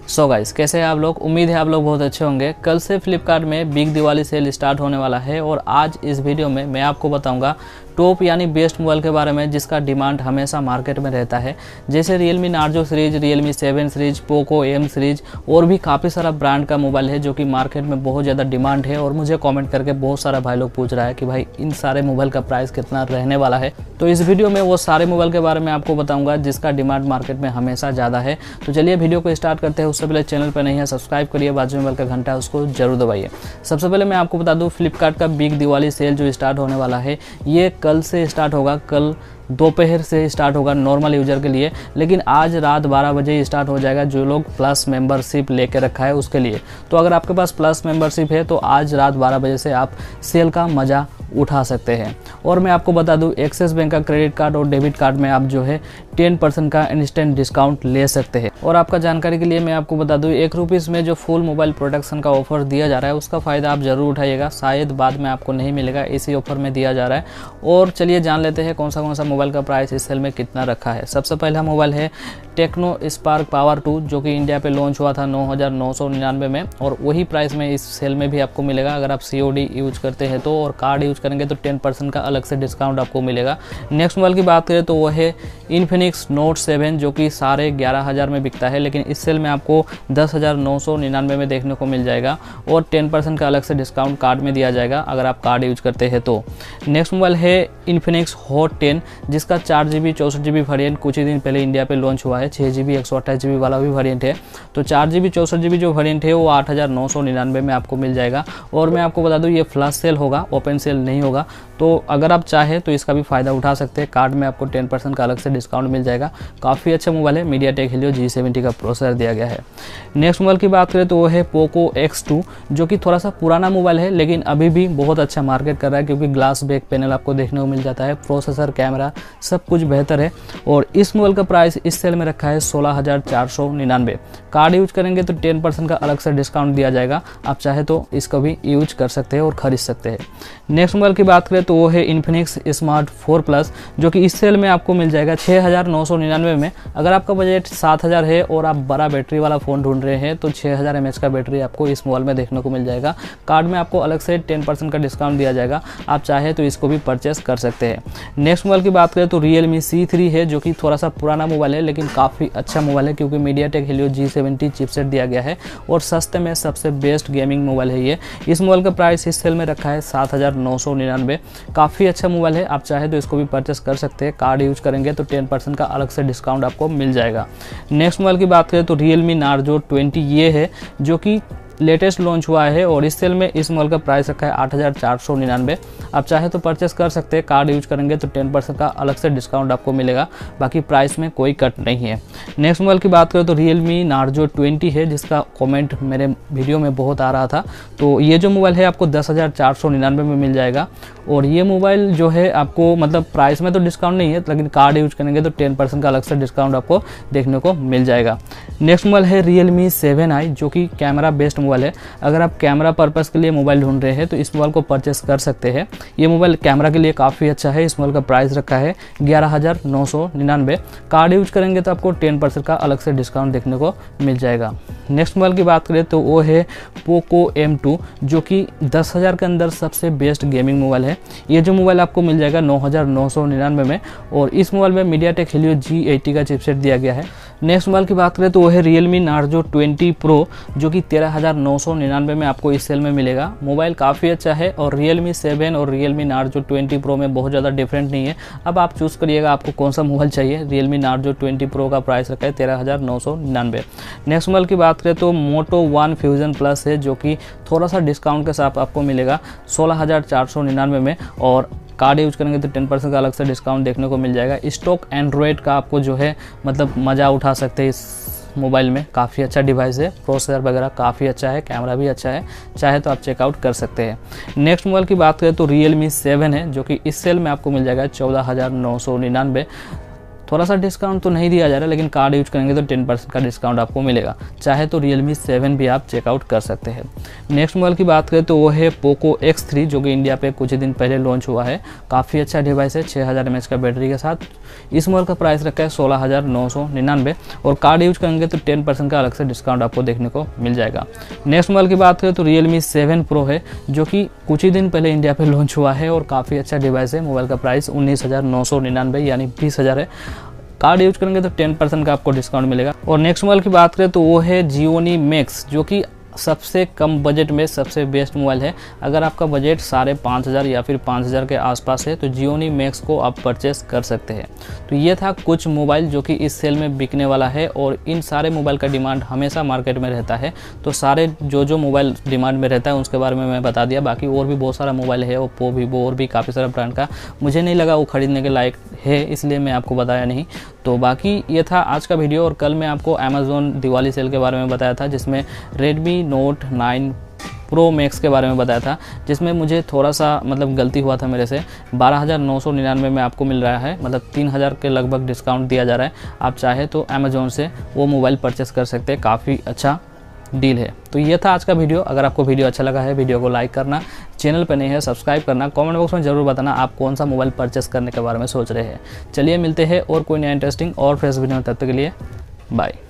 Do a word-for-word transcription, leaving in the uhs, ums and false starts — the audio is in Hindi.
सो गाइस, कैसे हैं आप लोग। उम्मीद है आप लोग बहुत अच्छे होंगे। कल से फ्लिपकार्ट में बिग दिवाली सेल स्टार्ट होने वाला है और आज इस वीडियो में मैं आपको बताऊंगा टॉप यानी बेस्ट मोबाइल के बारे में जिसका डिमांड हमेशा मार्केट में रहता है। जैसे Realme Narzo series, Realme seven series, Poco M series और भी काफ़ी सारा ब्रांड का मोबाइल है जो कि मार्केट में बहुत ज़्यादा डिमांड है। और मुझे कमेंट करके बहुत सारा भाई लोग पूछ रहा है कि भाई इन सारे मोबाइल का प्राइस कितना रहने वाला है। तो इस वीडियो में वो सारे मोबाइल के बारे में आपको बताऊँगा जिसका डिमांड मार्केट में हमेशा ज़्यादा है। तो चलिए वीडियो को स्टार्ट करते हैं। उससे पहले चैनल पर नहीं है सब्सक्राइब करिए, बाजू में बेल का घंटा उसको जरूर दबाइए। सबसे पहले मैं आपको बता दूं फ्लिपकार्ट का बिग दिवाली सेल जो स्टार्ट होने वाला है ये कल से स्टार्ट होगा। कल दोपहर से स्टार्ट होगा नॉर्मल यूजर के लिए, लेकिन आज रात बारह बजे स्टार्ट हो जाएगा जो लोग प्लस मेंबरशिप लेके रखा है उसके लिए। तो अगर आपके पास प्लस मेंबरशिप है तो आज रात बारह बजे से आप सेल का मज़ा उठा सकते हैं। और मैं आपको बता दूं एक्सिस बैंक का क्रेडिट कार्ड और डेबिट कार्ड में आप जो है टेन परसेंट का इंस्टेंट डिस्काउंट ले सकते हैं। और आपका जानकारी के लिए मैं आपको बता दूं एक रुपीज़ में जो फुल मोबाइल प्रोटेक्शन का ऑफर दिया जा रहा है उसका फ़ायदा आप ज़रूर उठाइएगा। शायद बाद में आपको नहीं मिलेगा, इसी ऑफर में दिया जा रहा है। और चलिए जान लेते हैं कौन सा कौन सा मोबाइल का प्राइस इस सेल में कितना रखा है। सबसे पहला मोबाइल है टेक्नो स्पार्क पावर टू जो कि इंडिया पे लॉन्च हुआ था नौ हज़ार नौ सौ निन्यानवे में और वही प्राइस में इस सेल में भी आपको मिलेगा। अगर आप सी ओ डी यूज करते हैं तो और कार्ड यूज करेंगे तो टेन परसेंट का अलग से डिस्काउंट आपको मिलेगा। नेक्स्ट मोबाइल की बात करें तो वो है इन्फिनिक्स नोट सेवन जो कि साढ़े ग्यारह हज़ार में बिकता है, लेकिन इस सेल में आपको दस हज़ार नौ सौ निन्यानवे में देखने को मिल जाएगा और टेन परसेंट का अलग से डिस्काउंट कार्ड में दिया जाएगा अगर आप कार्ड यूज करते हैं तो। नेक्स्ट मोबाइल है इन्फिनिक्स हॉट टेन जिसका चार जी बी चौंसठ जी बी वेरियंट कुछ ही दिन पहले इंडिया पे लॉन्च हुआ है। छः जी बी एक सौ अट्ठाईस जी बी वाला भी वेरियंट है। तो चार जी बी चौंसठ जी बी जो वेरियंट है वो आठ हज़ार नौ सौ निन्यानवे में आपको मिल जाएगा। और मैं आपको बता दूं ये फ्लैश सेल होगा, ओपन सेल नहीं होगा। तो अगर आप चाहें तो इसका भी फ़ायदा उठा सकते हैं। कार्ड में आपको टेन परसेंट का अलग से डिस्काउंट मिल जाएगा। काफ़ी अच्छा मोबाइल है, मीडियाटेक हीलियो जी सेवेंटी का प्रोसेसर दिया गया है। नेक्स्ट मोबाइल की बात करें तो वो है पोको एक्स टू जो कि थोड़ा सा पुराना मोबाइल है लेकिन अभी भी बहुत अच्छा मार्केट कर रहा है क्योंकि ग्लास बैक पैनल आपको देखने को मिल जाता है, प्रोसेसर कैमरा सब कुछ बेहतर है। और इस मोबाइल का प्राइस इस सेल में रखा है सोलह हज़ार चार सौ निन्यानवे। कार्ड यूज करेंगे तो टेन परसेंट का अलग से डिस्काउंट दिया जाएगा। आप चाहे तो इसको भी यूज कर सकते हैं और खरीद सकते हैं। नेक्स्ट मोबाइल की बात करें तो वो है इन्फिनिक्स स्मार्ट फोर प्लस जो कि इस सेल में आपको मिल जाएगा छः हज़ार नौ सौ निन्यानवे में। अगर आपका बजट सात हज़ार है और आप बड़ा बैटरी वाला फ़ोन ढूंढ रहे हैं तो छः हज़ार एम एच का बैटरी आपको इस मोबाइल में देखने को मिल जाएगा। कार्ड में आपको अलग से टेन परसेंट का डिस्काउंट दिया जाएगा। आप चाहे तो इसको भी परचेस कर सकते हैं। नेक्स्ट मोबाइल की बात करें तो रियलमी सी थ्री है जो कि थोड़ा सा पुराना मोबाइल है लेकिन काफ़ी अच्छा मोबाइल है क्योंकि MediaTek Helio G seventy chipset दिया गया है और सस्ते में सबसे बेस्ट गेमिंग मोबाइल है ये। इस मोबाइल का प्राइस इस सेल में रखा है सात हज़ार नौ सौ निन्यानवे। काफ़ी अच्छा मोबाइल है, आप चाहे तो इसको भी परचेस कर सकते हैं। कार्ड यूज करेंगे तो टेन परसेंट का अलग से डिस्काउंट आपको मिल जाएगा। नेक्स्ट मोबाइल की बात करें तो रियलमी नार्जो ट्वेंटी ये है जो कि लेटेस्ट लॉन्च हुआ है और इस सेल में इस मोबाइल का प्राइस रखा है आठ हज़ार चार सौ निन्यानवे। आप चाहे तो परचेस कर सकते हैं। कार्ड यूज करेंगे तो टेन परसेंट का अलग से डिस्काउंट आपको मिलेगा, बाकी प्राइस में कोई कट नहीं है। नेक्स्ट मोबाइल की बात करें तो रियलमी नार्जो ट्वेंटी है जिसका कमेंट मेरे वीडियो में बहुत आ रहा था। तो ये जो मोबाइल है आपको दस हज़ार चार सौ निन्यानवे में मिल जाएगा और ये मोबाइल जो है आपको मतलब प्राइस में तो डिस्काउंट नहीं है लेकिन कार्ड यूज करेंगे तो टेन परसेंट का अलग से डिस्काउंट आपको देखने को मिल जाएगा। नेक्स्ट मोबाइल है रियलमी सेवन आई जो कि कैमरा बेस्ड मोबाइल है। अगर आप कैमरा पर्पस के लिए मोबाइल ढूंढ रहे हैं तो इस मोबाइल को परचेस कर सकते हैं। ये मोबाइल कैमरा के लिए काफ़ी अच्छा है। इस मोबाइल का प्राइस रखा है ग्यारह हज़ार नौ सौ निन्यानवे। कार्ड यूज करेंगे तो आपको टेन परसेंट का अलग से डिस्काउंट देखने को मिल जाएगा। नेक्स्ट मोबाइल की बात करें तो वो है पोको एम टू जो कि दस हज़ार के अंदर सबसे बेस्ट गेमिंग मोबाइल है। ये जो मोबाइल आपको मिल जाएगा नौ हज़ार नौ सौ निन्यानवे में और इस मोबाइल में मीडियाटेक हीलियो जी एटी का चिपसेट दिया गया है। नेक्स्ट मोबाइल की बात करें तो वो है रियलमी नार्जो ट्वेंटी प्रो जो कि तेरह हज़ार नौ सौ निन्यानवे में आपको इस सेल में मिलेगा। मोबाइल काफ़ी अच्छा है और रियलमी सेवन और रियलमी नार्जो ट्वेंटी प्रो में बहुत ज़्यादा डिफरेंट नहीं है। अब आप चूज़ करिएगा आपको कौन सा मोबाइल चाहिए। रियलमी नार्जो ट्वेंटी प्रो का प्राइस रखा है तेरह हज़ार नौ सौ निन्यानवे। नेक्स्ट मोबाइल की बात करें तो मोटो वन फ्यूजन प्लस है जो कि थोड़ा सा डिस्काउंट के साथ आपको मिलेगा सोलह हज़ार चार सौ निन्यानवे में और कार्ड यूज करेंगे तो टेन परसेंट का अलग से डिस्काउंट देखने को मिल जाएगा। स्टॉक एंड्रॉयड का आपको जो है मतलब मज़ा उठा सकते हैं। इस मोबाइल में काफ़ी अच्छा डिवाइस है, प्रोसेसर वगैरह काफ़ी अच्छा है, कैमरा भी अच्छा है, चाहे तो आप चेकआउट कर सकते हैं। नेक्स्ट मोबाइल की बात करें तो रियलमी सेवन है जो कि इस सेल में आपको मिल जाएगा चौदह हज़ार नौ सौ निन्यानवे। थोड़ा सा डिस्काउंट तो नहीं दिया जा रहा लेकिन कार्ड यूज करेंगे तो टेन परसेंट का डिस्काउंट आपको मिलेगा। चाहे तो रियलमी सेवन भी आप चेकआउट कर सकते हैं। नेक्स्ट मोबाइल की बात करें तो वो है पोको एक्स थ्री, जो कि इंडिया पे कुछ ही दिन पहले लॉन्च हुआ है। काफ़ी अच्छा डिवाइस है, छः हज़ार एम एच का बैटरी के साथ। इस मोबाइल का प्राइस रखा है सोलह हज़ार नौ सौ निन्यानवे, और कार्ड यूज करेंगे तो टेन परसेंट का अलग से डिस्काउंट आपको देखने को मिल जाएगा। नेक्स्ट मोबाइल की बात करें तो रियलमी सेवन प्रो है, जो कि कुछ ही दिन पहले इंडिया पे लॉन्च हुआ है और काफ़ी अच्छा डिवाइस है। मोबाइल का प्राइस उन्नीस हज़ार नौ सौ निन्यानवे यानी बीस हज़ार है। कार्ड यूज करेंगे तो टेन परसेंट का आपको डिस्काउंट मिलेगा। और नेक्स्ट मोबाइल की बात करें तो वो है जियोनी मैक्स, जो कि सबसे कम बजट में सबसे बेस्ट मोबाइल है। अगर आपका बजट साढ़े पाँच हज़ार या फिर पाँच हज़ार के आसपास है तो जियोनी मैक्स को आप परचेस कर सकते हैं। तो ये था कुछ मोबाइल जो कि इस सेल में बिकने वाला है, और इन सारे मोबाइल का डिमांड हमेशा मार्केट में रहता है। तो सारे जो जो मोबाइल डिमांड में रहता है उसके बारे में मैं बता दिया। बाकी और भी बहुत सारा मोबाइल है, ओप्पो, वीवो और भी काफ़ी सारा ब्रांड का। मुझे नहीं लगा वो ख़रीदने के लायक है, इसलिए मैं आपको बताया नहीं। तो बाकी ये था आज का वीडियो। और कल मैं आपको अमेज़ॉन दिवाली सेल के बारे में बताया था, जिसमें Redmi note nine pro max के बारे में बताया था, जिसमें मुझे थोड़ा सा मतलब गलती हुआ था मेरे से। बारह हज़ार नौ सौ निन्यानवे में आपको मिल रहा है, मतलब तीन हज़ार के लगभग डिस्काउंट दिया जा रहा है। आप चाहे तो अमेज़ॉन से वो मोबाइल परचेस कर सकते हैं, काफ़ी अच्छा डील है। तो ये था आज का वीडियो। अगर आपको वीडियो अच्छा लगा है, वीडियो को लाइक करना, चैनल पर नहीं है सब्सक्राइब करना, कमेंट बॉक्स में ज़रूर बताना आप कौन सा मोबाइल परचेस करने के बारे में सोच रहे हैं। चलिए मिलते हैं और कोई नया इंटरेस्टिंग और फ्रेश वीडियो, तब तक के लिए बाय।